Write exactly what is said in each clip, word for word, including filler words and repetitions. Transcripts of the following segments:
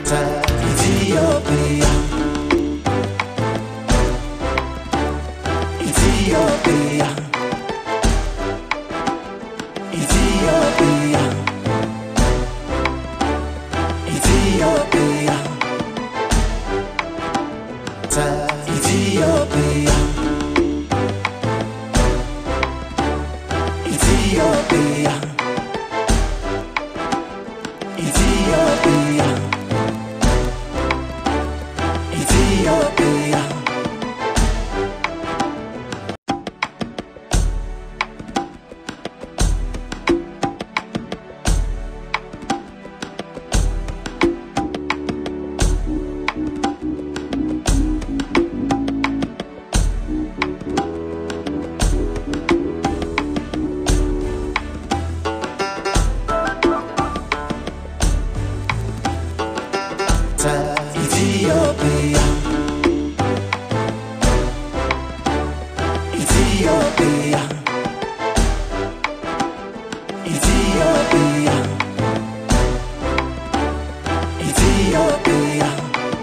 Ethiopia, Ethiopia, Ethiopia, Ethiopia, Ethiopia, Ethiopia, Ethiopia, Ethiopia. Ethiopia, Ethiopia, Ethiopia, Ethiopia.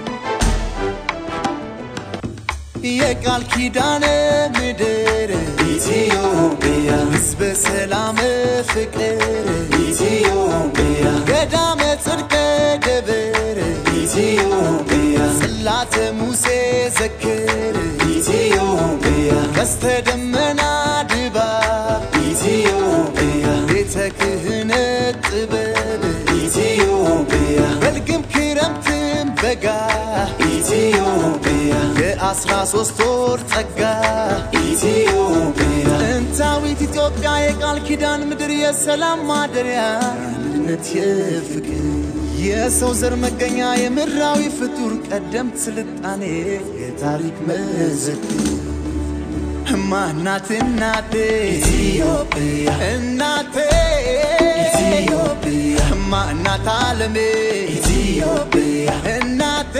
የቃል ኪዳን ምድር ኢትዮጵያ ሕዝበ ሰላም ፍቅር ኢትዮጵያ ገዳመ ጽድቅ ደብር ኢትዮጵያ ጽላተ ሙሴ ዘክር ኢትዮጵያ ቀስተ ደመና ድባብ ኢትዮጵያ ቤተ ክህነት ጥበብ ኢትዮጵያ በልግም ክረምትም በጋ ኢትዮጵያ የአስራ ሶስት ወር ጸጋ ኢትዮጵያ ጥንታዊት ኢትዮጵያ የቃል ኪዳን ምድር የሰላም ማደሪያ አንድነት የፍቅር የሰው ዘር መገኛ የምድራዊ ፍጡር ቀደምት ስልጣኔ የታሪክ መዘክር ማናት እናቴ ኢትዮጵያ እናቴ ኢትዮጵያ ማናት ዓለሜ ኢትዮጵያ እናቴ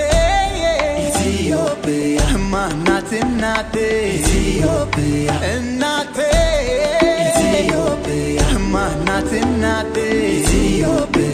ኢትዮጵያ ማናት እናቴ ኢትዮጵያ እናቴ ኢትዮጵያ ማናት እናቴ ኢትዮጵያ